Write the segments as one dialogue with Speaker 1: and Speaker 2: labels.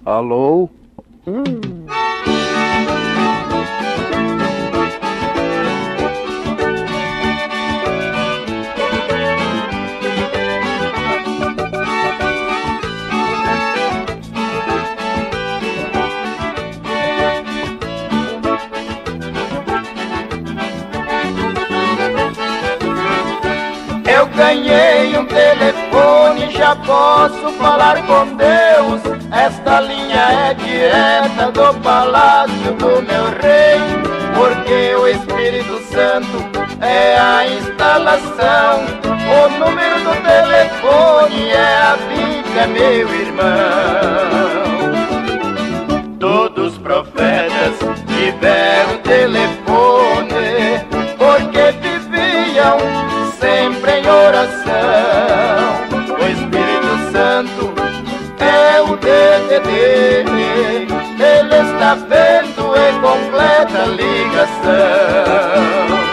Speaker 1: Alô?
Speaker 2: Eu ganhei um telefone, já posso falar com Deus. Esta linha é direta do palácio do meu rei, porque o Espírito Santo é a instalação. O número do telefone é a Bíblia, meu irmão. Todos os profetas tiveram telefone, porque viviam sempre em oração. O Espírito Santo é o DDD, ele está vendo e completa a ligação.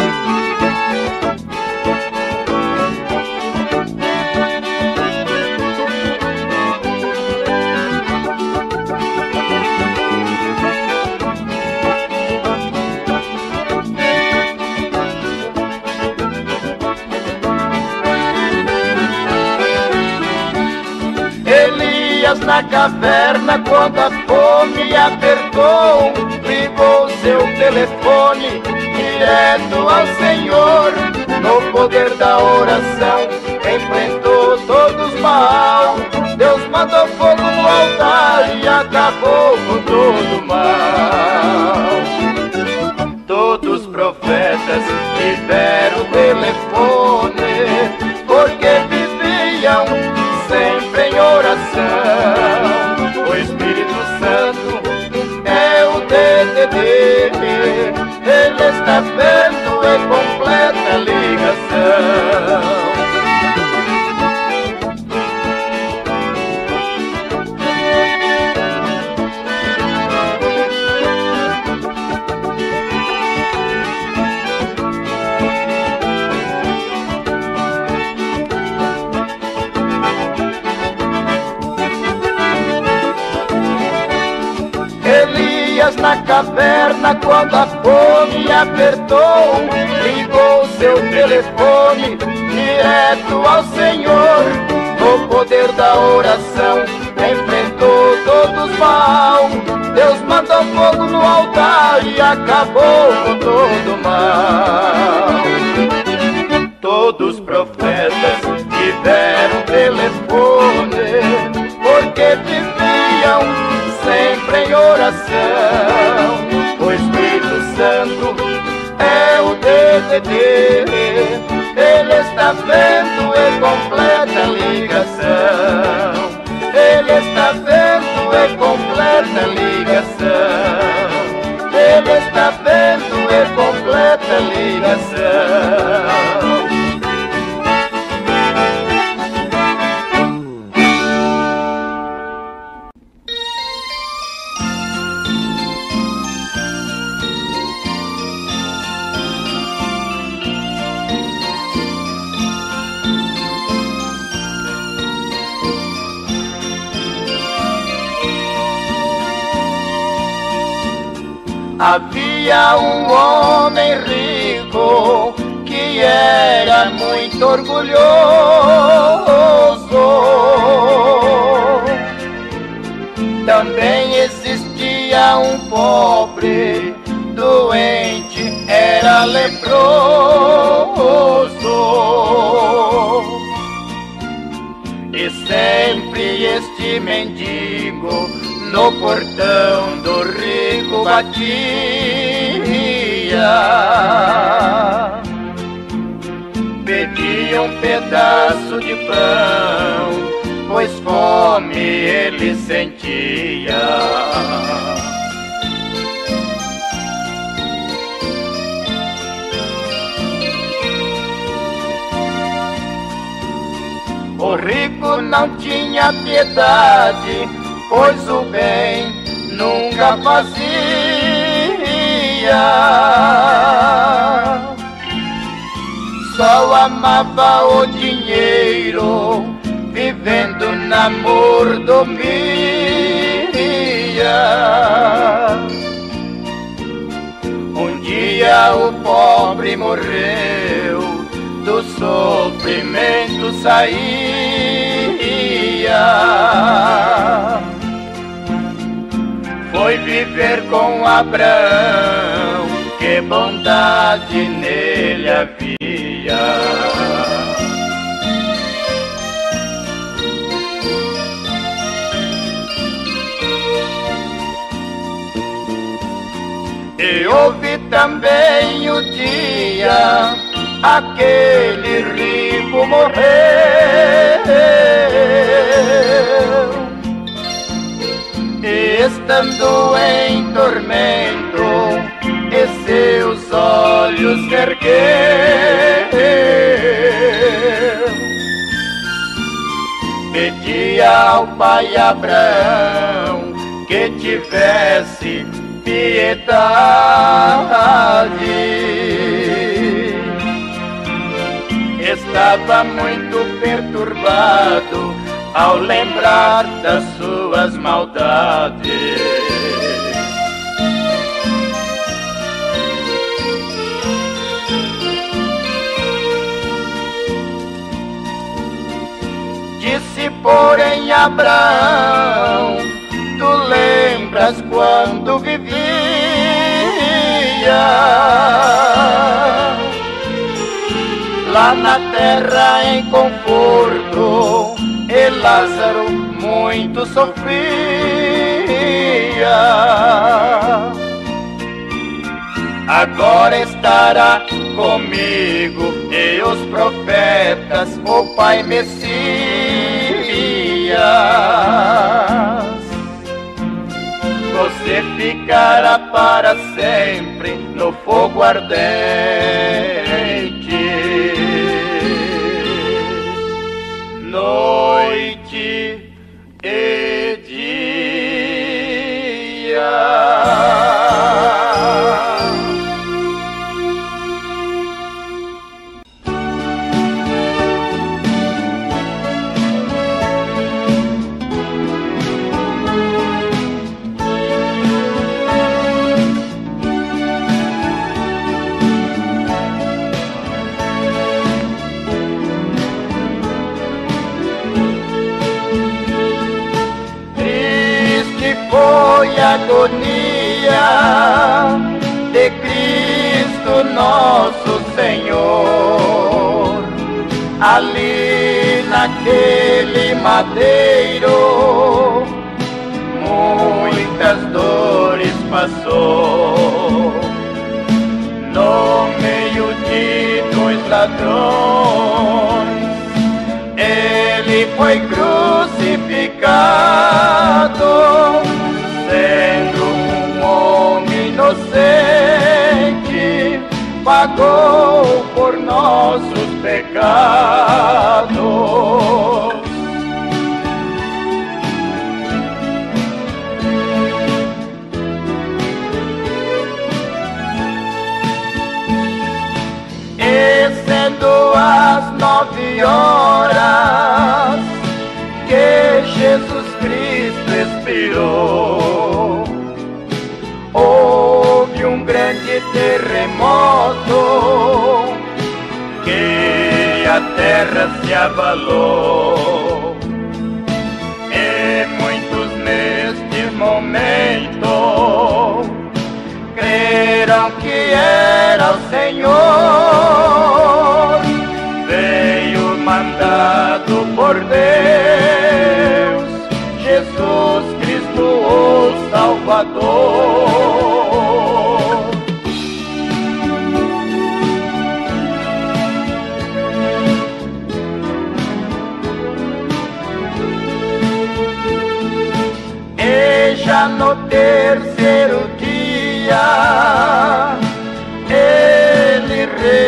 Speaker 2: Na caverna, quando a fome apertou, ligou seu telefone direto ao Senhor. No poder da oração, enfrentou todos os mal. Deus mandou fogo no altar e acabou com todo o mal. Todos os profetas tiveram telefone, porque viviam sempre em oração. O Espírito Santo é o DDD, ele está vendo e completa a ligação. Na caverna, quando a fome apertou, ligou seu telefone direto ao Senhor. No poder da oração, enfrentou todos os mal. Deus mandou fogo no altar e acabou com todo o mal. Todos os profetas tiveram telefone, porque viviam sempre em oração. O Espírito Santo é o DDD, ele está vendo e completa a ligação. Ele está vendo e completa a ligação. Ele está vendo e completa a ligação. Havia um homem rico que era muito orgulhoso. Também existia um pobre, doente, era leproso. E sempre este mendigo no portão do rico batia, pedia um pedaço de pão, pois fome ele sentia. O rico não tinha piedade, pois o bem nunca fazia. Só amava o dinheiro, vivendo na mordomia. Um dia o pobre morreu, do sofrimento saía. Foi viver com Abraão, que bondade nele havia. E houve também o dia aquele rico morreu, e estando em tormento, e seus olhos ergueu, pedia ao pai Abraão que tivesse piedade. Estava muito perturbado ao lembrar das suas maldades. Disse, porém, Abraão: tu lembras quando vivia lá na terra em conforto, e Lázaro muito sofria. Agora estará comigo e os profetas, o Pai Messias. Você ficará para sempre no fogo ardente. Noite e dia. Foi a agonia de Cristo nosso Senhor, ali naquele madeiro, muitas dores passou, no meio de dois ladrões, ele foi crucificado, sendo um homem inocente, pagou por nossos pecados. E sendo as 9 horas que Jesus Cristo expirou, houve um grande terremoto, que a terra se abalou, e muitos neste momento creram que era o Senhor, veio mandado por Deus, Jesus Cristo o Salvador. E já no terceiro dia ele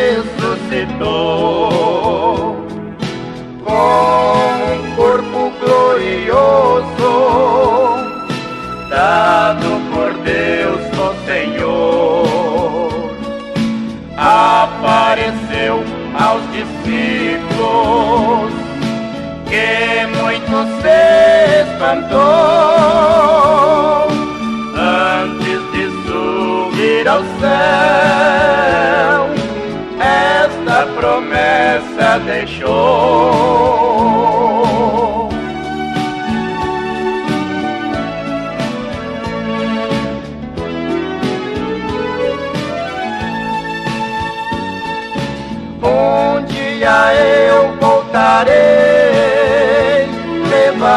Speaker 2: ressuscitou, com um corpo glorioso, dado por Deus o Senhor. Apareceu aos discípulos, que muito se espantou,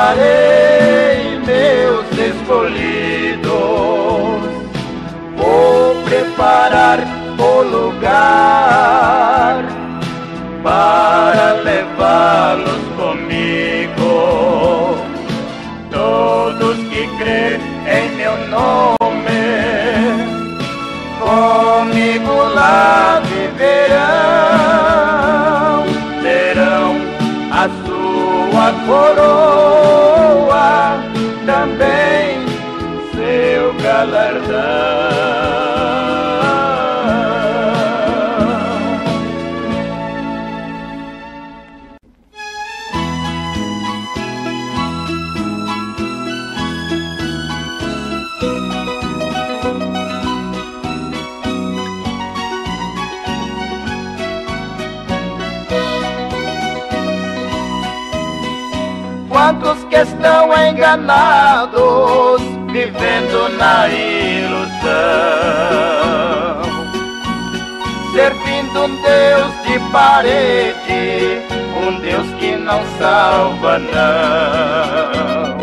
Speaker 2: separei meus escolhidos, vou preparar o lugar para levá-los comigo. Todos que crêem em meu nome, comigo lá viverão, terão a sua coroa, também seu galardão. Quantos que estão enganados, vivendo na ilusão, servindo um Deus de parede, um Deus que não salva, não.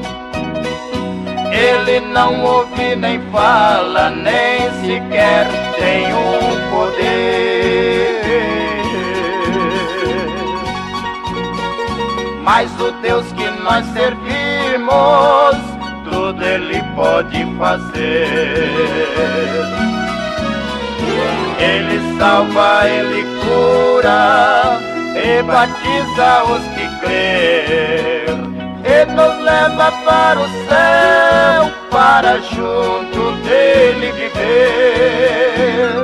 Speaker 2: Ele não ouve nem fala, nem sequer tem um poder. Mas o Deus que nós servimos, tudo Ele pode fazer. Ele salva, Ele cura e batiza os que crêem. Ele nos leva para o céu, para junto dele viver.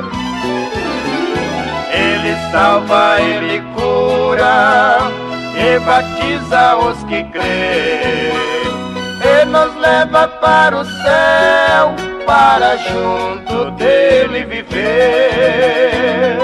Speaker 2: Ele salva, Ele cura e batiza os que crêem. Ele nos leva para o céu, para junto dele viver.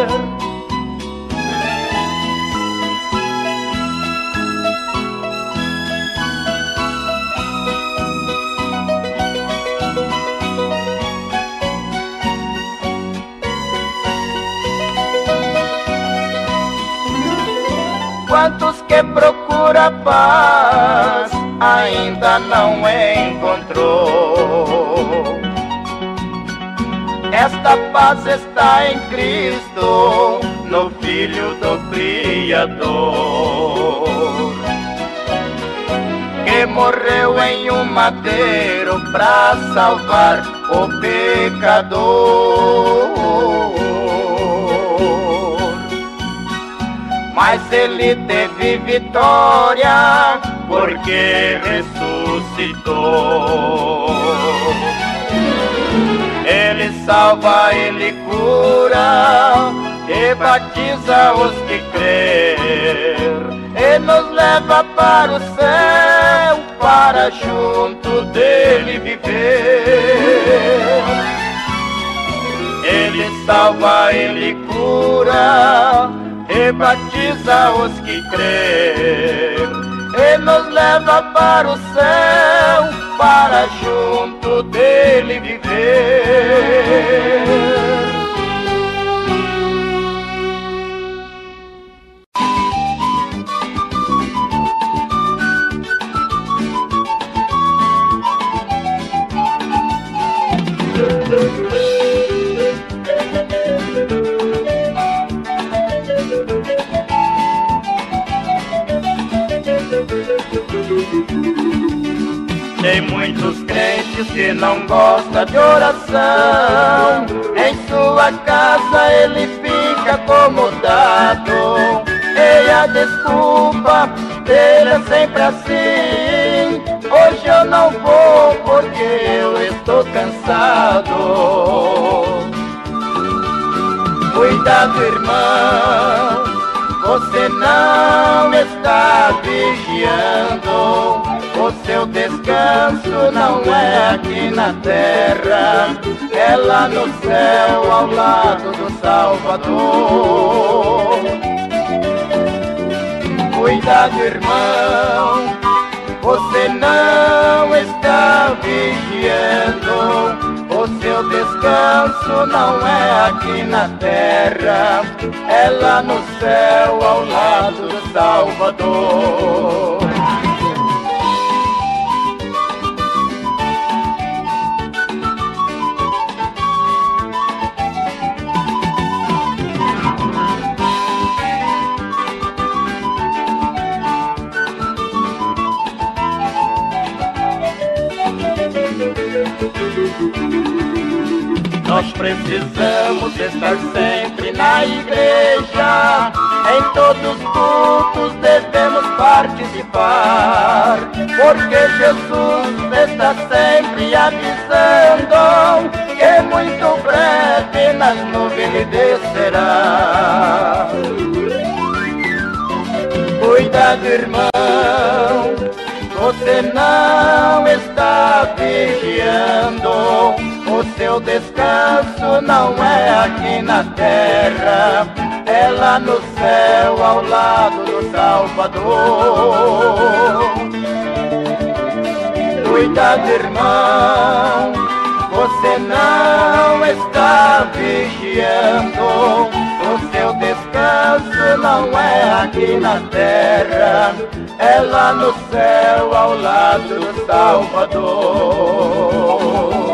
Speaker 2: Quantos que procura paz ainda não encontrou? Esta paz está em Cristo, no Filho do Criador, que morreu em um madeiro para salvar o pecador. Mas ele teve vitória, porque ressuscitou. Ele salva, ele cura e batiza os que crêem. Ele nos leva para o céu, para junto dele viver. Ele salva, ele cura e batiza os que crêem. Ele nos leva para o céu, para junto dele viver. Tem muitos crentes que não gostam de oração. Em sua casa ele fica acomodado, e a desculpa dele é sempre assim: hoje eu não vou porque eu estou cansado. Cuidado, irmão, você não está vigiando. O seu descanso não é aqui na terra, é lá no céu, ao lado do Salvador. Cuidado, irmão, você não está vigiando. O seu descanso não é aqui na terra, é lá no céu, ao lado do Salvador. Nós precisamos estar sempre na igreja, em todos os cultos devemos participar, porque Jesus está sempre avisando que muito breve nas nuvens ele descerá. Cuidado, irmão, você não está vigiando. O seu descanso não é aqui na terra, é lá no céu ao lado do Salvador. Cuidado, irmão, você não está vigiando. O seu descanso não é aqui na terra, é lá no céu ao lado do Salvador.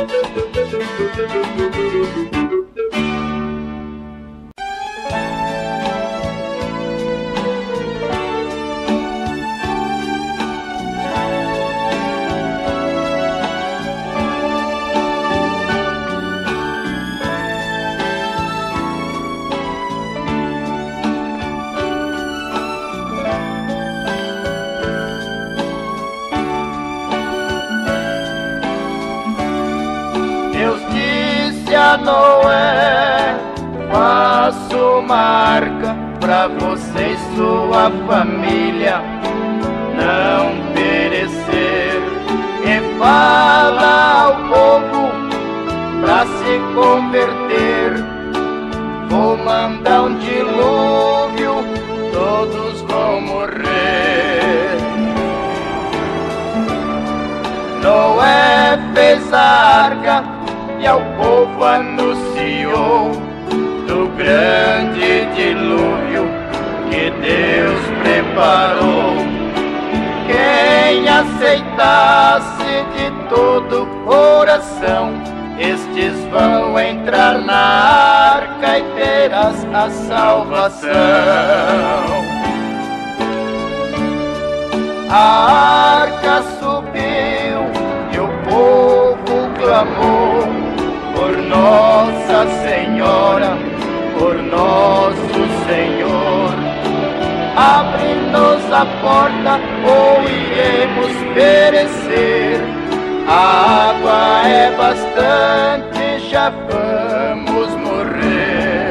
Speaker 2: Deus disse a Noé: faço marca pra você e sua família não perecer. E fala ao povo pra se converter. Vou mandar um dilúvio, todos vão morrer. Noé fez a arca e ao povo anunciou do grande dilúvio que Deus preparou. Quem aceitasse de todo o coração, estes vão entrar na arca e terás a salvação. A arca subiu e o povo clamou por Nossa Senhora, por nosso Senhor. Abre-nos a porta ou iremos perecer. A água é bastante, já vamos morrer.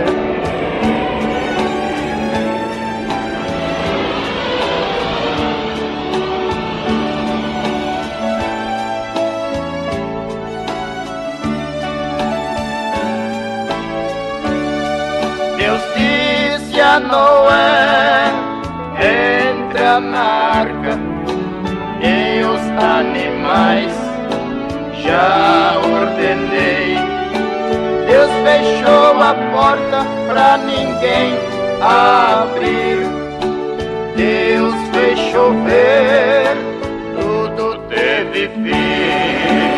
Speaker 2: Deus disse a Noé: entra na arca, e os animais já ordenei. Deus fechou a porta pra ninguém abrir. Deus fez chover, tudo teve fim.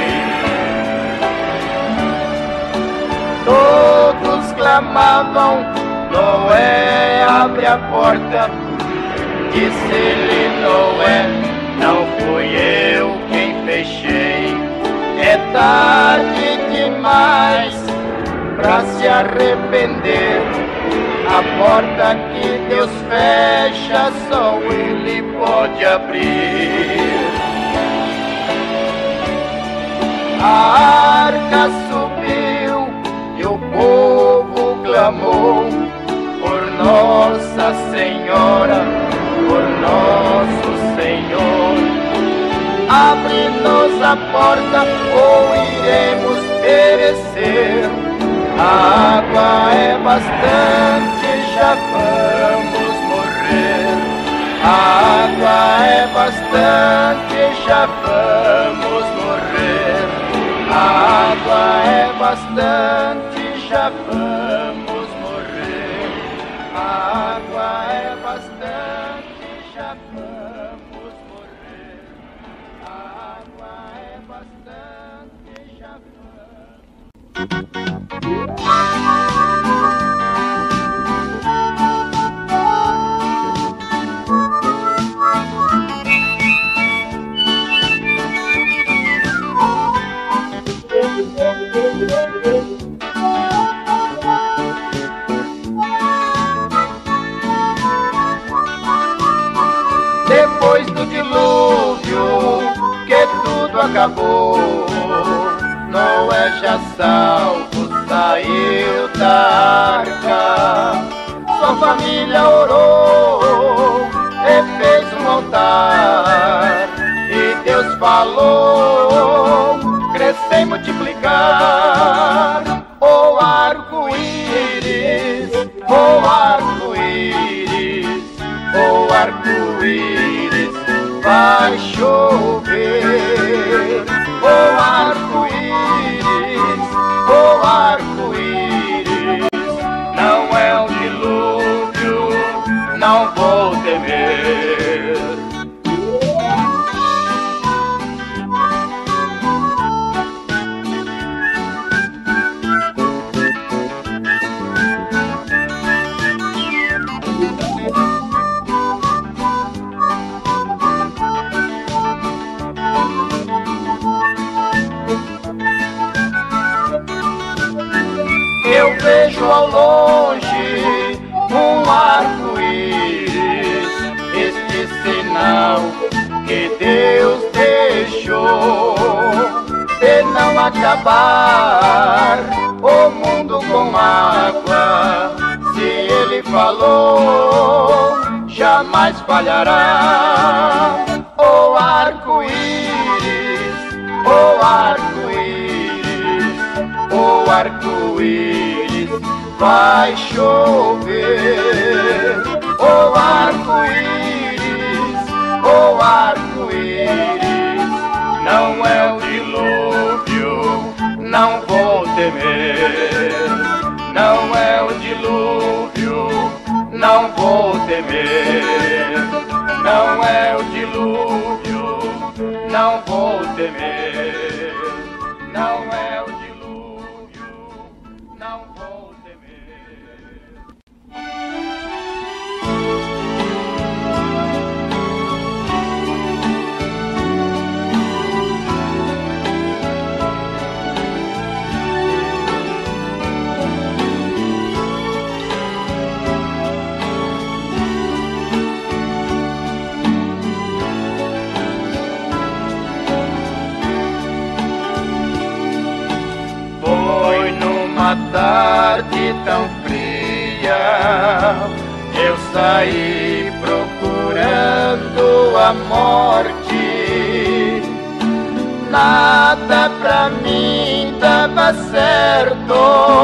Speaker 2: Todos clamavam: Noé, abre a porta. Disse-lhe Noé: não fui eu quem fechei. É tarde demais pra se arrepender. A porta que Deus fecha, só Ele pode abrir. A arca subiu e o povo clamou por Nossa Senhora, por nosso Senhor. Abre-nos a porta ou iremos perecer. A água é bastante, já vamos morrer. A água é bastante, já vamos morrer. A água é bastante, já vamos morrer. A água é bastante, já vamos morrer. A água é bastante, já vamos. Depois do dilúvio que tudo acabou, Noé já salvo saiu da arca. Sua família orou e fez um altar, e Deus falou: crescer e multiplicar. O arco-íris, o arco-íris, o arco-íris vai chover. O arco-íris, o arco-íris, não é um dilúvio, não vou temer. Eu vejo ao longe um arco-íris, este sinal que Deus deixou de não acabar o mundo com água. Se Ele falou, jamais falhará. O arco-íris, o arco-íris, o arco-íris vai chover. O arco-íris, o arco-íris, não é o dilúvio, não vou temer. Não é o dilúvio, não vou temer. Não é o dilúvio, não vou temer. Não é o dilúvio, não vou temer. Uma tarde tão fria, eu saí procurando a morte. Nada pra mim dava certo,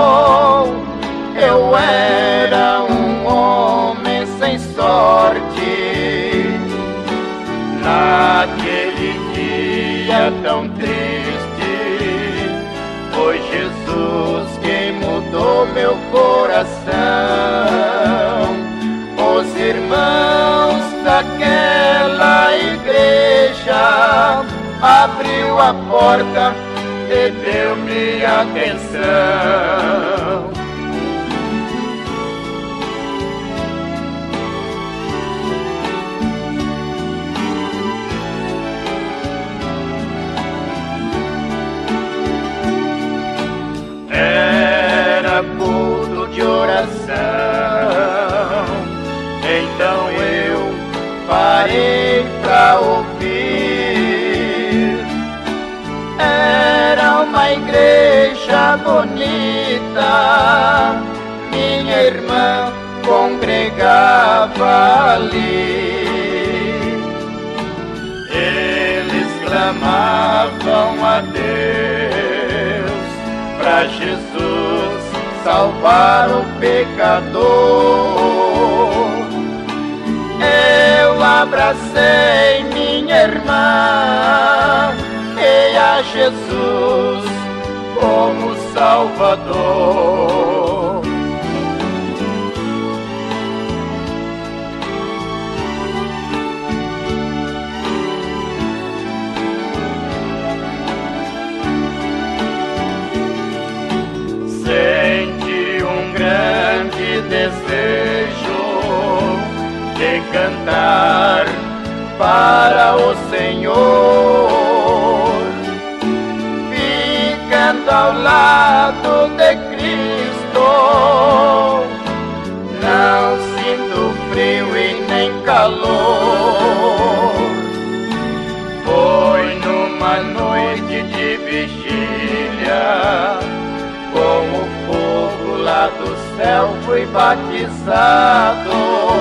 Speaker 2: eu era um homem sem sorte. Naquele dia tão triste, foi Jesus quem mudou meu coração. Os irmãos daquela igreja abriu a porta e deu-me atenção. Culto de oração, então eu parei pra ouvir. Era uma igreja bonita, minha irmã congregava ali. Eles clamavam a Deus pra Jesus salvar o pecador. Eu abracei minha irmã e a Jesus como Salvador. Desejo de cantar para o Senhor, ficando ao lado vigília, com o fogo lá do céu fui batizado.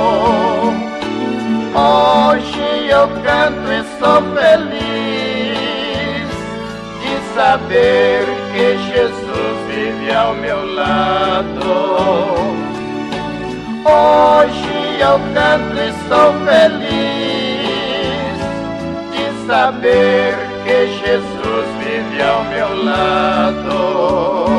Speaker 2: Hoje eu canto e sou feliz de saber que Jesus vive ao meu lado. Hoje eu canto e sou feliz de saber que Jesus vive ao meu lado.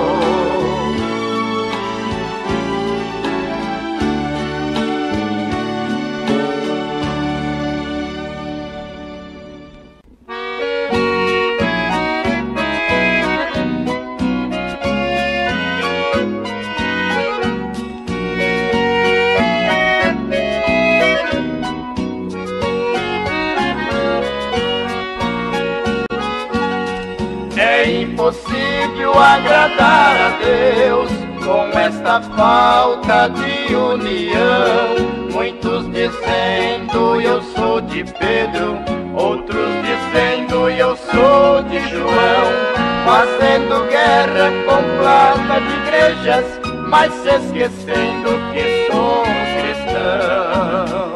Speaker 2: Impossível agradar a Deus com esta falta de união. Muitos dizendo eu sou de Pedro, outros dizendo eu sou de João, fazendo guerra com placa de igrejas, mas se esquecendo que somos cristãos.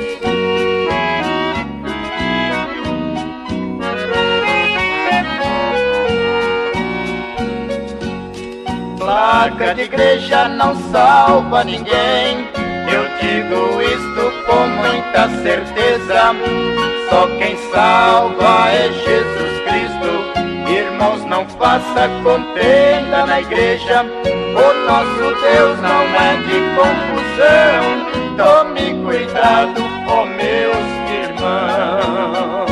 Speaker 2: Placa de igreja não salva ninguém, eu digo isto com muita certeza. Só quem salva é Jesus Cristo. Irmãos, não faça contenda na igreja, o nosso Deus não é de confusão. Tome cuidado, ó meus irmãos.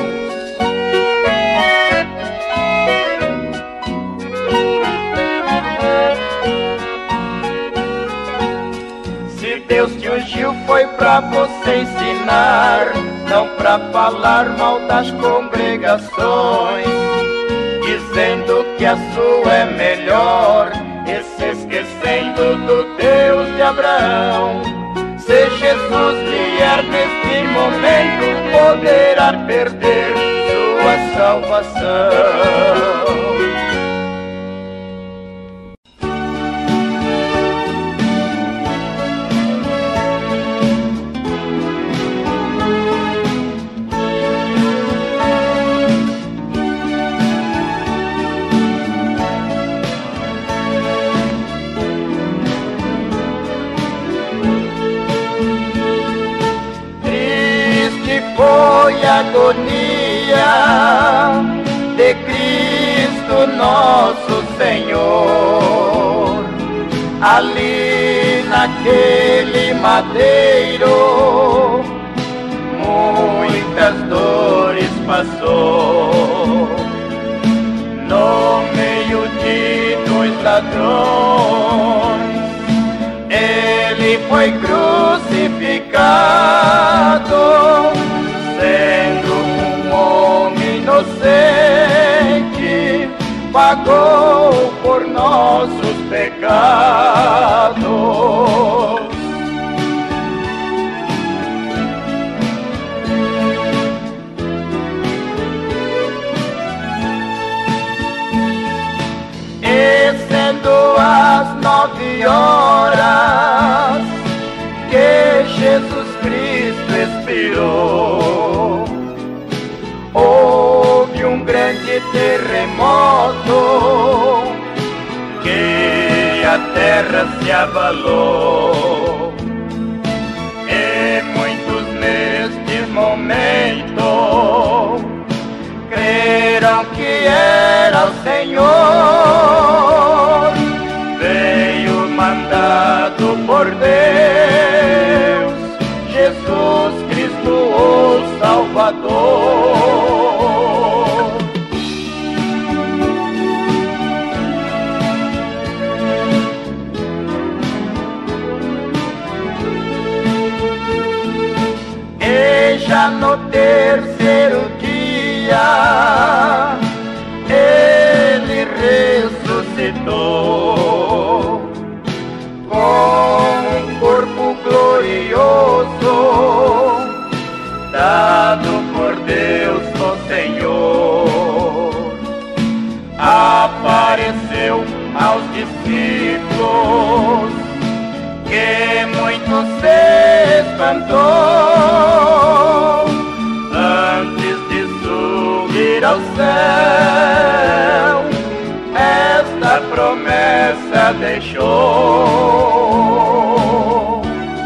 Speaker 2: Deus te ungiu foi pra você ensinar, não pra falar mal das congregações, dizendo que a sua é melhor e se esquecendo do Deus de Abraão. Se Jesus vier neste momento, poderá perder sua salvação. Foi a agonia de Cristo nosso Senhor, ali naquele madeiro, muitas dores passou, no meio de dois ladrões, ele foi crucificado, sendo um homem inocente, pagou por nossos pecados. E sendo as 9 horas que Jesus Cristo expirou, houve um grande terremoto que a terra se abalou, e muitos neste momento creram que era o Senhor, veio mandado por Deus, Jesus Cristo o Salvador. E já no terceiro dia ele discípulos, que muito se espantou antes de subir ao céu. Esta promessa deixou.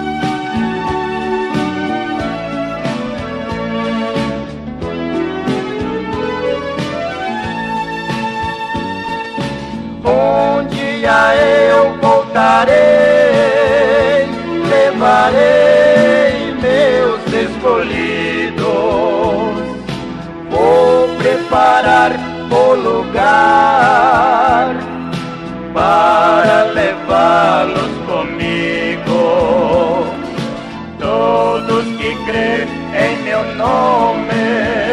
Speaker 2: Um dia eu voltarei, levarei meus escolhidos, vou preparar o lugar para levá-los comigo. Todos que crêem em meu nome,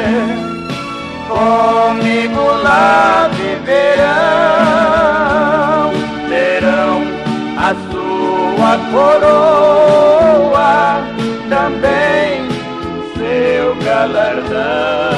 Speaker 2: comigo lá viverão, terão a sua coroa, também seu galardão.